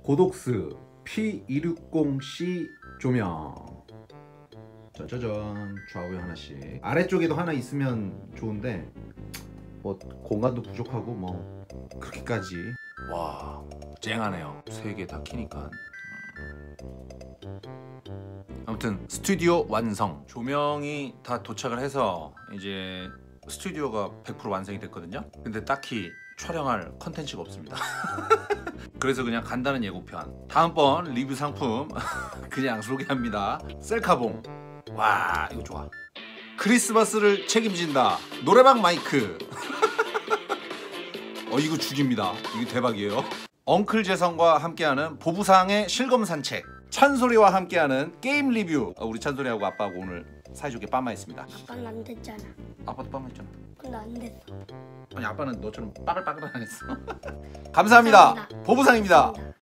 고독스 P260C 조명. 짜자잔. 좌우에 하나씩. 아래쪽에도 하나 있으면 좋은데 뭐 공간도 부족하고 뭐 그렇게까지. 와, 쨍하네요. 세 개 다 키니까. 아무튼 스튜디오 완성. 조명이 다 도착을 해서 이제 스튜디오가 100% 완성이 됐거든요. 근데 딱히 촬영할 컨텐츠가 없습니다. 그래서 그냥 간단한 예고편. 다음번 리뷰 상품 그냥 소개합니다. 셀카봉. 와, 이거 좋아. 크리스마스를 책임진다. 노래방 마이크. 이거 죽입니다. 이거 대박이에요. 엉클 재성과 함께하는 보부상의 실검 산책. 찬소리와 함께하는 게임 리뷰. 우리 찬소리하고 아빠하고 오늘 사이좋게 빠마했습니다. 아빠는 안 됐잖아. 아빠도 빠마했잖아. 근데 안 됐어. 아니 아빠는 너처럼 빠글빠글 안 했어. 감사합니다. 보부상입니다.